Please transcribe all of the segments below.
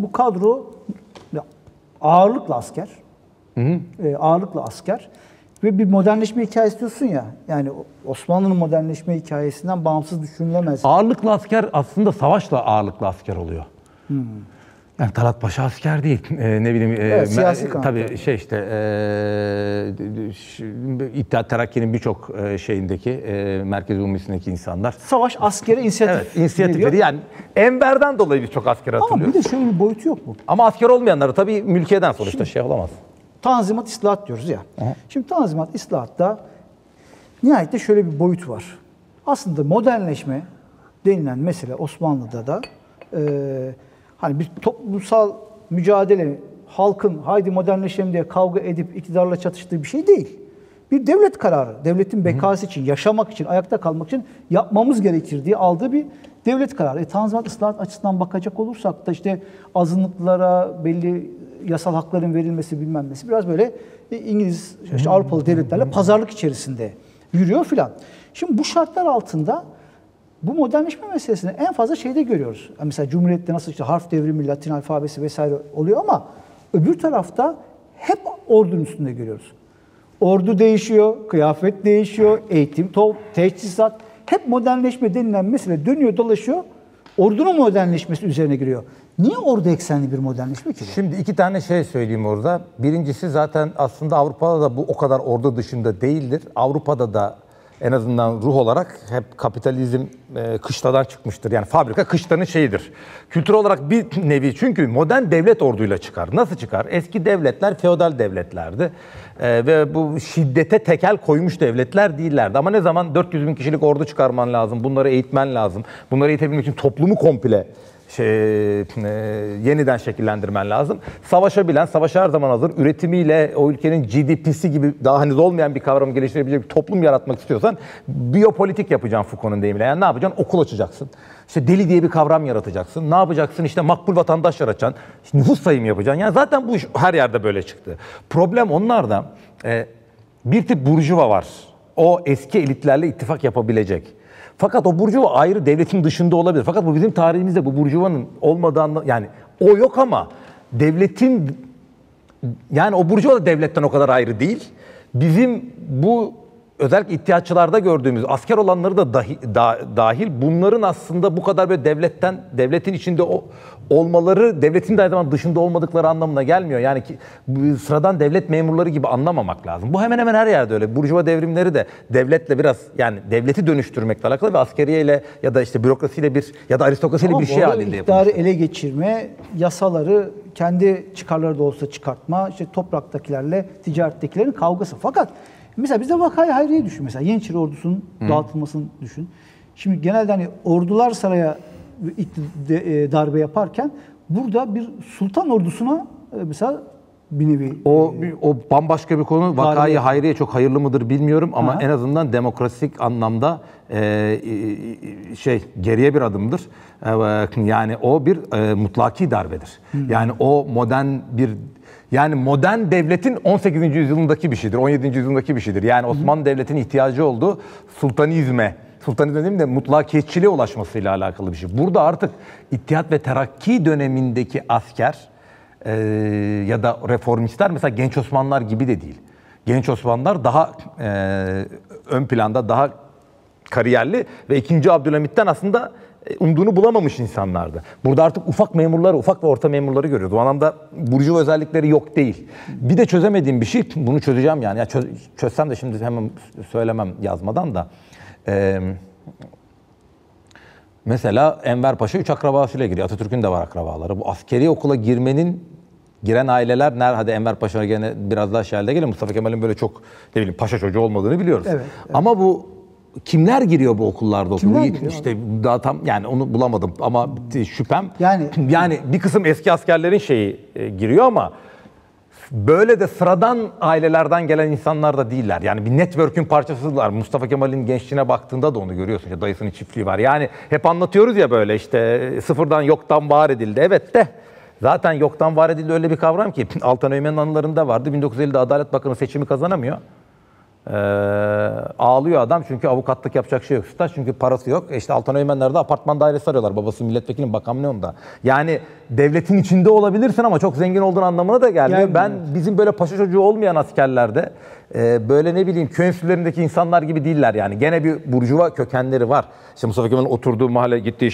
bu kadro ağırlıklı asker. Ağırlıklı asker. Ve bir modernleşme hikayesi diyorsun ya. Yani Osmanlı'nın modernleşme hikayesinden bağımsız düşünülemez. Ağırlıklı asker aslında savaşla ağırlıklı asker oluyor. Yani Talat Paşa asker değil. Ne bileyim evet, siyasi tabii işte İttihat Terakki'nin birçok şeyindeki Merkez Umumisi'ndeki insanlar. Savaş askere inisiyatif. Evet, inisiyatifleri yani Enver'den dolayı birçok asker hatırlıyoruz. Ama bir de şöyle bir boyutu yok mu? Ama asker olmayanları tabii mülkiyeden sonuçta şey olamaz. Tanzimat islahat diyoruz ya. Şimdi Tanzimat islahatta nihayette şöyle bir boyut var. Aslında modernleşme denilen mesele Osmanlı'da da hani bir toplumsal mücadele, halkın haydi modernleşelim diye kavga edip iktidarla çatıştığı bir şey değil. Bir devlet kararı, devletin bekası için, yaşamak için, ayakta kalmak için yapmamız gerekir diye aldığı bir devlet kararı. Tanzimat islahat açısından bakacak olursak da işte azınlıklara belli yasal hakların verilmesi bilmem nesi biraz böyle İngiliz, işte Avrupalı devletlerle pazarlık içerisinde yürüyor filan. Şimdi bu şartlar altında bu modernleşme meselesini en fazla şeyde görüyoruz. Mesela Cumhuriyet'te nasıl işte harf devrimi, Latin alfabesi vesaire oluyor ama öbür tarafta hep ordunun üstünde görüyoruz. Ordu değişiyor, kıyafet değişiyor, eğitim, teçhizat, hep modernleşme denilen mesele dönüyor dolaşıyor. Ordunun modernleşmesi üzerine giriyor. Niye ordu eksenli bir modernleşme ki? Şimdi iki tane şey söyleyeyim orada. Birincisi zaten aslında Avrupa'da da bu o kadar ordu dışında değildir. Avrupa'da da en azından ruh olarak hep kapitalizm kışladan çıkmıştır. Yani fabrika kışlanın şeyidir. Kültür olarak bir nevi, çünkü modern devlet orduyla çıkar. Nasıl çıkar? Eski devletler feodal devletlerdi. Ve bu şiddete tekel koymuş devletler değillerdi. Ama ne zaman 400 bin kişilik ordu çıkarman lazım, bunları eğitmen lazım. Bunları eğitebilmek için toplumu komple yeniden şekillendirmen lazım. Savaşabilen, savaşa her zaman hazır, üretimiyle o ülkenin GDP'si gibi daha henüz olmayan bir kavramı geliştirebilecek bir toplum yaratmak istiyorsan biyopolitik yapacaksın Foucault'un deyimiyle. Yani ne yapacaksın? Okul açacaksın. İşte deli diye bir kavram yaratacaksın. Ne yapacaksın? İşte makbul vatandaş yaratacaksın. İşte nüfus sayımı yapacaksın. Yani zaten bu iş her yerde böyle çıktı. Problem onlarda bir tip burjuva var. O eski elitlerle ittifak yapabilecek. Fakat o burjuva ayrı, devletin dışında olabilir. Fakat bu bizim tarihimizde bu burjuvanın olmadığı, yani o yok ama devletin, yani o burjuva da devletten o kadar ayrı değil. Bizim bu özellikle ihtiyaççılarda gördüğümüz asker olanları da dahil bunların aslında bu kadar böyle devletin içinde olmaları, devletin de aynı zamanda dışında olmadıkları anlamına gelmiyor. Yani sıradan devlet memurları gibi anlamamak lazım. Bu hemen hemen her yerde öyle. Burjuva devrimleri de devletle biraz, yani devleti dönüştürmekle alakalı ve askeriyeyle ya da işte bürokrasiyle ya da aristokrasiyle bir şey halinde yapılmış. İktidarı ele geçirme, yasaları kendi çıkarları da olsa çıkartma, işte topraktakilerle ticarettekilerin kavgası. Fakat mesela bizde Vakayı Hayriye düşün mesela. Yeniçeri ordusunun dağıtılmasını düşün. Şimdi genelde hani ordular saraya darbe yaparken burada bir sultan ordusuna mesela bir nevi... O bambaşka bir konu. Vakayı Hayriye çok hayırlı mıdır bilmiyorum ama en azından demokratik anlamda geriye bir adımdır. Yani o bir mutlaki darbedir. Yani o modern devletin 18. yüzyılındaki bir şeydir, 17. yüzyıldaki bir şeydir. Yani Osmanlı Devleti'nin ihtiyacı olduğu sultanizm demeyeyim de mutlakiyetçiliğe ulaşmasıyla alakalı bir şey. Burada artık İttihat ve Terakki dönemindeki asker ya da reformistler mesela Genç Osmanlılar gibi de değil. Genç Osmanlılar daha ön planda, daha kariyerli ve 2. Abdülhamit'ten aslında umduğunu bulamamış insanlardı. Burada artık ufak ve orta memurları görüyoruz. O anlamda burjuva özellikleri yok değil. Bir de çözemediğim bir şey, bunu çözeceğim yani. Ya çözsem de şimdi hemen söylemem yazmadan da. Mesela Enver Paşa 3 akrabasıyla giriyor. Atatürk'ün de var akrabaları. Bu askeri okula giren aileler, hadi Enver Paşa'ya gene biraz daha şerde geliyor. Mustafa Kemal'in böyle çok paşa çocuğu olmadığını biliyoruz. Evet. Ama bu kimler giriyor bu okullarda okula? İşte daha tam yani onu bulamadım ama şüphem. Yani bir kısım eski askerlerin giriyor ama böyle de sıradan ailelerden gelen insanlar da değiller. Yani bir network'ün parçasılar. Mustafa Kemal'in gençliğine baktığında da onu görüyorsun. İşte dayısının çiftliği var. Yani hep anlatıyoruz ya böyle işte sıfırdan yoktan var edildi. Evet de zaten yoktan var edildi öyle bir kavram ki Altan Öğmen'in anılarında vardı. 1950'de Adalet Bakanı seçimi kazanamıyor. Ağlıyor adam çünkü avukatlık yapacak şey yok. Çünkü parası yok. İşte Altan Öğmenler'de apartman dairesi arıyorlar. Babası milletvekili, bakan ne onda. Yani devletin içinde olabilirsin ama çok zengin olduğun anlamına da gelmiyor. Yani, ben bizim böyle paşa çocuğu olmayan askerlerde böyle ne bileyim köy enstitülerindeki insanlar gibi değiller yani. Gene bir burjuva kökenleri var. İşte Mustafa Kemal'in oturduğu mahalle, gittiği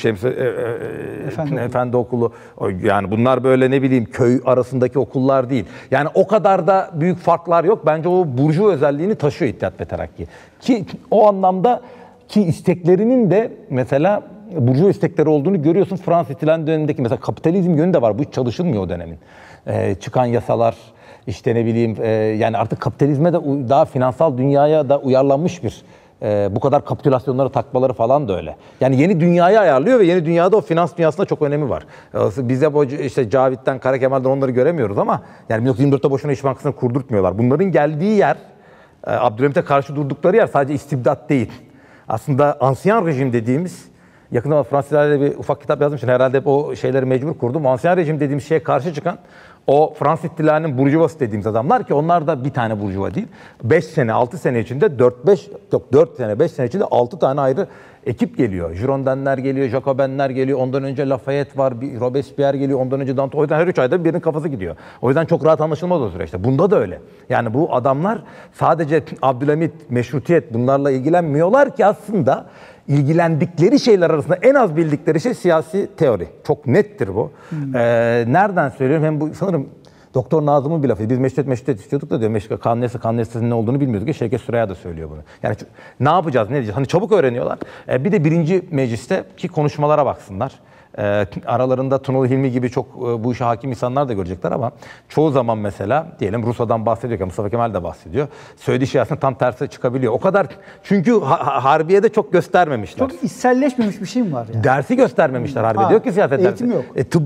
Efendi Okulu. Yani bunlar böyle ne bileyim köy arasındaki okullar değil. Yani o kadar da büyük farklar yok. Bence o burjuva özelliğini taşıyor İttihat ve Terakki. Ki o anlamda ki isteklerinin de mesela burjuva istekleri olduğunu görüyorsun. Fransız ihtilali dönemindeki mesela kapitalizm yönü de var. Bu hiç çalışılmıyor o dönemin. Çıkan yasalar, işte ne bileyim yani artık kapitalizme de daha finansal dünyaya da uyarlanmış bir bu kadar kapitülasyonları takmaları falan da öyle. Yani yeni dünyayı ayarlıyor ve yeni dünyada o finans dünyasında çok önemi var. Bize bu işte Cavit'ten, Kara Kemal'den onları göremiyoruz ama yani 1924'te boşuna İş Bankası'nı kurdurtmuyorlar. Bunların geldiği yer, Abdülhamit'e karşı durdukları yer sadece istibdat değil. Aslında ansiyen rejim dediğimiz, yakında Fransız İhtilali'yle bir ufak kitap yazmışım. Herhalde hep o şeyleri mecbur kurdum. Ansiyen rejim dediğimiz şeye karşı çıkan o Fransız İhtilali'nin burjuvası dediğimiz adamlar ki onlar da bir tane burjuva değil. 5 sene, 6 sene içinde 4 sene, 5 sene içinde 6 tane ayrı ekip geliyor. Jirondenler geliyor, Jacobenler geliyor. Ondan önce Lafayette var, bir Robespierre geliyor. Ondan önce Danton. O yüzden her 3 ayda birinin kafası gidiyor. O yüzden çok rahat anlaşılmaz o süreçte. Bunda da öyle. Yani bu adamlar sadece Abdülhamit, meşrutiyet bunlarla ilgilenmiyorlar ki aslında ilgilendikleri şeyler arasında en az bildikleri şey siyasi teori. Çok nettir bu. Nereden söylüyorum? Hem bu sanırım Doktor Nazım'ın bir lafı. Biz meşrutiyet istiyorduk da diyor. Kanun ne olduğunu bilmiyorduk. Şevket Süreyya da söylüyor bunu. Yani ne yapacağız, ne diyeceğiz? Hani çabuk öğreniyorlar. Bir de birinci meclisteki konuşmalara baksınlar. Aralarında Tunalı Hilmi gibi çok bu işe hakim insanlar da görecekler ama çoğu zaman mesela diyelim Rusya'dan bahsediyorken Mustafa Kemal de bahsediyor. Söylediği şey aslında tam tersi çıkabiliyor. O kadar çünkü Harbiye'de çok göstermemişler. Çok içselleşmemiş bir şey mi var yani? Dersi göstermemişler Harbiye'de. Diyor ki siyaset dersi. Eğitim yok.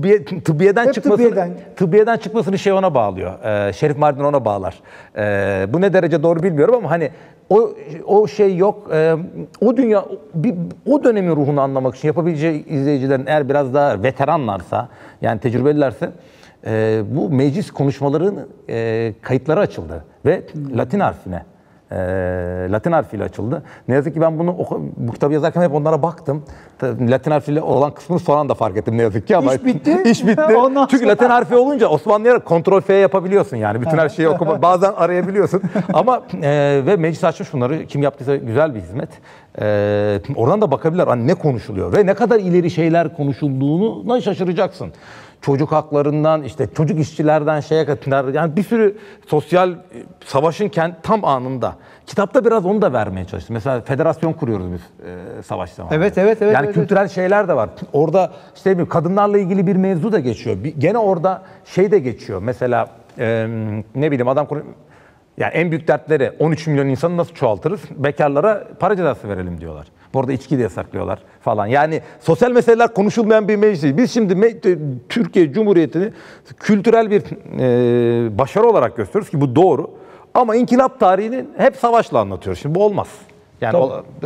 Tıbbiye'den çıkmasını şey ona bağlıyor. Şerif Mardin ona bağlar. Bu ne derece doğru bilmiyorum ama hani o şey yok. O dünya, o dönemin ruhunu anlamak için yapabileceği izleyicilerin eğer biraz daha veteranlarsa, yani tecrübelilerse bu meclis konuşmalarının kayıtları açıldı ve Latin harfine. Latin harfiyle açıldı. Ne yazık ki ben bu kitabı yazarken hep onlara baktım. Latin harfiyle olan kısmını sonra da fark ettim ne yazık ki ama İş bitti. İş bitti. Çünkü Latin harfi olunca Osmanlı'ya Ctrl F yapabiliyorsun yani. Bütün her şeyi okuma, bazen arayabiliyorsun. Ama ve meclis açmış bunları. Kim yaptıysa güzel bir hizmet. Oradan da bakabilirler. Hani ne konuşuluyor ve ne kadar ileri şeyler konuşulduğuna şaşıracaksın. Çocuk haklarından, işte çocuk işçilerden şeye kadar yani bir sürü sosyal savaşın tam anında. Kitapta biraz onu da vermeye çalıştım. Mesela federasyon kuruyoruz biz savaş zamanında. Evet. Yani kültürel şeyler de var. Orada işte kadınlarla ilgili bir mevzu da geçiyor. Gene orada şey de geçiyor. Mesela ne bileyim yani en büyük dertleri 13 milyon insanı nasıl çoğaltırız? Bekarlara para cezası verelim diyorlar. Bu arada içki de yasaklıyorlar falan. Yani sosyal meseleler konuşulmayan bir meclis değil. Biz şimdi Türkiye Cumhuriyeti'ni kültürel bir başarı olarak gösteriyoruz ki bu doğru. Ama inkılap tarihini hep savaşla anlatıyoruz. Şimdi bu olmaz. Yani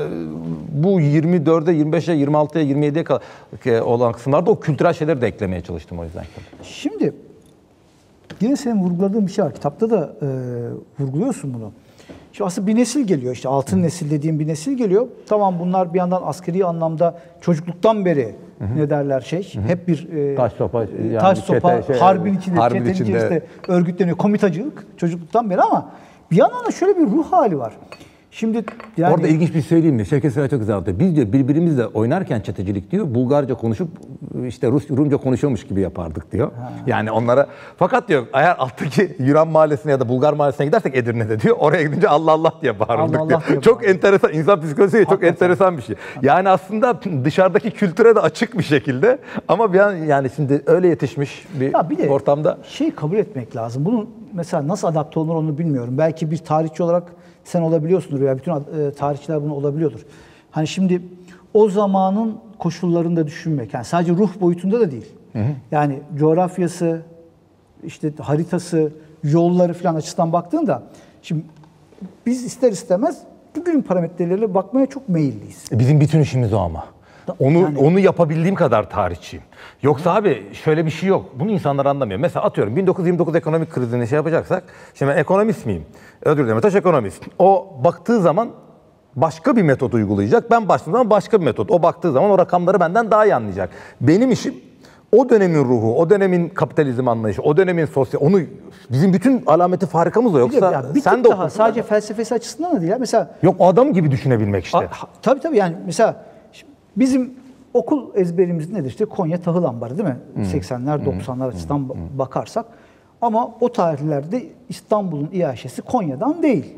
bu 24'e, 25'e, 26'ya, 27'ye olan kısımlarda o kültürel şeyleri de eklemeye çalıştım o yüzden. Şimdi yine senin vurguladığın bir şey var. Kitapta da vurguluyorsun bunu. Şimdi aslında bir nesil geliyor, işte altın nesil dediğim bir nesil geliyor. Tamam, bunlar bir yandan askeri anlamda çocukluktan beri ne derler hep bir taş sopa, harbin içinde örgütleniyor. Komitacılık çocukluktan beri ama bir yandan da şöyle bir ruh hali var. Şimdi yani... Orada ilginç bir şey söyleyeyim mi? Şevket Süreyya çok güzel anlatıyor. Biz diyor birbirimizle oynarken çetecilik diyor, Bulgarca konuşup işte Rumca konuşuyormuş gibi yapardık diyor. Yani onlara fakat diyor eğer alttaki Yunan mahallesine ya da Bulgar mahallesine gidersek Edirne'de diyor, oraya gidince Allah Allah diye bağırırdık diyor. Çok enteresan, insan psikolojisi çok enteresan bir şey. Yani aslında dışarıdaki kültüre de açık bir şekilde ama bir an yani şimdi öyle yetişmiş bir ortamda. Kabul etmek lazım. Bunun mesela nasıl adapte olunur onu bilmiyorum. Belki bir tarihçi olarak sen olabiliyorsundur veya bütün tarihçiler bunu olabiliyordur. Hani şimdi o zamanın koşullarında düşünmek, yani sadece ruh boyutunda da değil. Yani coğrafyası, işte haritası, yolları falan açısından baktığında şimdi biz ister istemez bugünün parametreleriyle bakmaya çok meyilliyiz. Bizim bütün işimiz o ama. Onu yapabildiğim kadar tarihçiyim. Yoksa abi şöyle bir şey yok. Bunu insanlar anlamıyor. Mesela atıyorum 1929 ekonomik krizini şey yapacaksak, şimdi ben ekonomist miyim? Özür dilerim, taş ekonomist. O baktığı zaman başka bir metot uygulayacak. Ben baktığım zaman başka bir metot. O baktığı zaman o rakamları benden daha iyi anlayacak. Benim işim o dönemin ruhu, o dönemin kapitalizm anlayışı, o dönemin sosyal, onu bizim bütün alameti farikamız o. Yoksa bir sen tık de daha okursun. sadece felsefesi açısından da değil. Mesela Yok, o adam gibi düşünebilmek işte. tabii yani mesela bizim okul ezberimiz nedir? İşte Konya tahıl ambarı değil mi? 80'ler 90'lar açısından bakarsak. Ama o tarihlerde İstanbul'un İHŞ'si Konya'dan değil.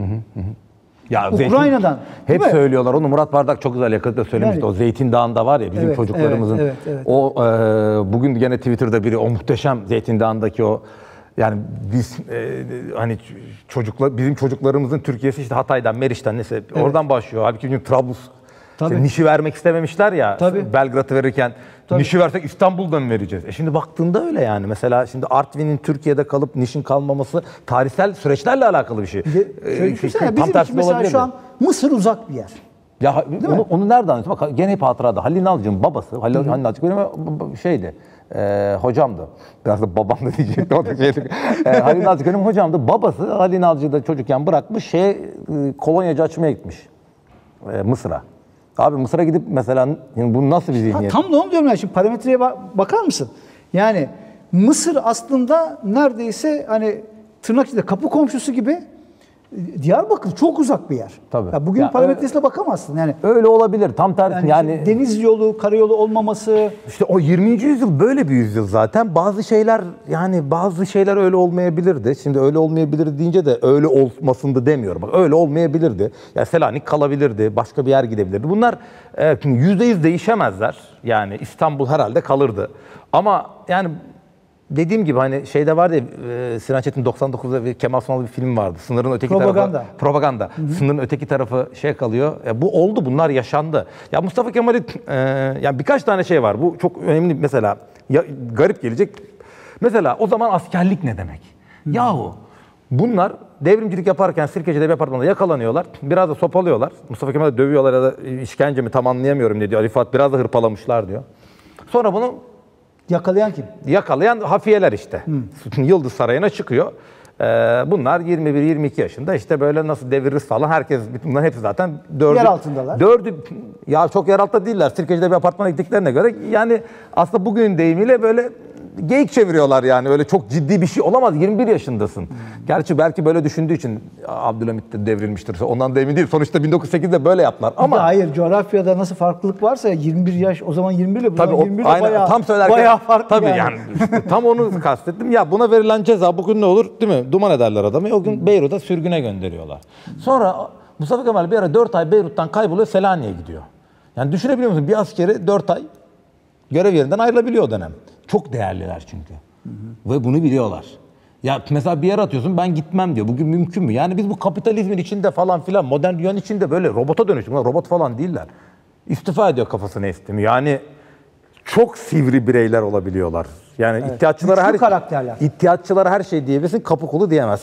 Ya Ukrayna'dan. Hep değil mi? söylüyorlar onu. Murat Bardak çok güzel yakında söylemişti. Yani- O Zeytin Dağı'nda var ya bizim Evet, çocuklarımızın. evet. O bugün gene Twitter'da biri o muhteşem Zeytin Dağı'ndaki o, yani biz hani bizim çocuklarımızın Türkiye'si işte Hatay'dan, Meriç'ten neyse oradan başlıyor. Halbuki bizim Trablus. Tabii. İşte Niş'i vermek istememişler ya. Tabii. Belgrad'ı verirken Niş'i versek İstanbul'dan mı vereceğiz? Şimdi baktığında öyle yani. Mesela şimdi Artvin'in Türkiye'de kalıp Niş'in kalmaması tarihsel süreçlerle alakalı bir şey. Şöyle düşünsene, bizim için mesela şu an Mısır uzak bir yer. Ya onu nereden anlatayım? Bak gene hep hatırada. Halil Nalcık'ın babası, Halil Nalcık benim şeydi, hocamdı. Biraz da babam da diyecektim. O da şeydi. Halil Nalcık benim hocamdı. Babası Halil Nalcık'ı da çocukken bırakmış, kolonyacı açmaya gitmiş Mısır'a. Abi Mısır'a gidip mesela bu nasıl bir zihniyet? Tam da onu diyorum ya, şimdi parametreye bakar mısın? Yani Mısır aslında neredeyse hani tırnak içinde kapı komşusu gibi, Diyarbakır çok uzak bir yer. Tabii. Ya bugün parametresine bakamazsın. Yani Öyle olabilir. Tam tersi yani deniz yolu, karayolu olmaması. İşte o 20. yüzyıl böyle bir yüzyıl zaten. Bazı şeyler öyle olmayabilirdi. Şimdi öyle olmayabilir deyince de öyle olmasın da demiyorum. Bak öyle olmayabilirdi. Ya Selanik kalabilirdi, başka bir yer gidebilirdi. Bunlar %100 değişemezler. Yani İstanbul herhalde kalırdı. Ama yani dediğim gibi hani şeyde vardı ya, Sinan Çetin 99'da bir Kemal Sunal'da bir film vardı. Sınırın öteki tarafı. Propaganda. Sınırın öteki tarafı kalıyor. Bu oldu, bunlar yaşandı. Ya Mustafa Kemal'in yani birkaç tane şey var. Bu çok önemli mesela. Garip gelecek. Mesela o zaman askerlik ne demek? Yahu bunlar devrimcilik yaparken Sirkeci'de bir apartmanda yakalanıyorlar. Biraz da sopalıyorlar. Mustafa Kemal'i dövüyorlar ya da işkence mi tam anlayamıyorum ne diyor. Ali Fuat biraz da hırpalamışlar diyor. Sonra bunu Yakalayan kim? yakalayan hafiyeler işte. Yıldız Sarayı'na çıkıyor. Bunlar 21-22 yaşında işte böyle nasıl deviririz falan. Bunların hepsi zaten Yer altındalar. Ya çok yer altında değiller. Sirkeci'de bir apartmana gittiklerine göre yani aslında bugünün deyimiyle böyle geyik çeviriyorlar yani. Öyle çok ciddi bir şey olamaz. 21 yaşındasın. Gerçi belki böyle düşündüğü için Abdülhamit de devrilmiştir. Ondan da emin değilim. Sonuçta 1908'de böyle yaptılar. Ama hayır, coğrafyada nasıl farklılık varsa 21 yaş o zaman 21 ile bu tabii zaman 21 aynen, bayağı, tam söylerken bayağı farklı tabii yani. tam onu kastettim. Ya buna verilen ceza bugün ne olur değil mi? Duman ederler adamı. O gün Beyrut'a sürgüne gönderiyorlar. Sonra Mustafa Kemal bir ara 4 ay Beyrut'tan kayboluyor, Selanik'e gidiyor. Yani düşünebiliyor musun? Bir askeri 4 ay görev yerinden ayrılabiliyor o dönem. Çok değerliler çünkü. Ve bunu biliyorlar. Ya mesela bir yere atıyorsun, ben gitmem diyor. Bugün mümkün mü? Yani biz bu kapitalizmin içinde falan filan, modern dünyanın içinde böyle robota dönüştük. Robot falan değiller. İstifa ediyor kafasını estimi. Yani çok sivri bireyler olabiliyorlar. Yani Güçlü karakterler. ihtiyaççılara her şey diyebilirsin, kapı kulu diyemez.